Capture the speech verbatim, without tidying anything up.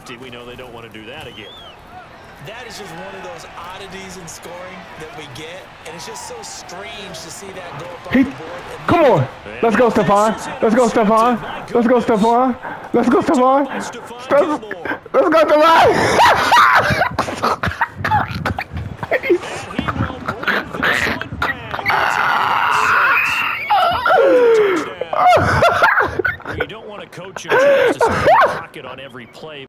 safety, we know they don't want to do that again. That is just one of those oddities in scoring that we get, and it's just so strange to see that go up on He, the board. come on. Let's go, Stephon. Let's go, Stephon. Let's go, Stephon. Let's go, Stephon. Let's, let's go, Stephon. You don't want to coach him to stay in the pocket on every play.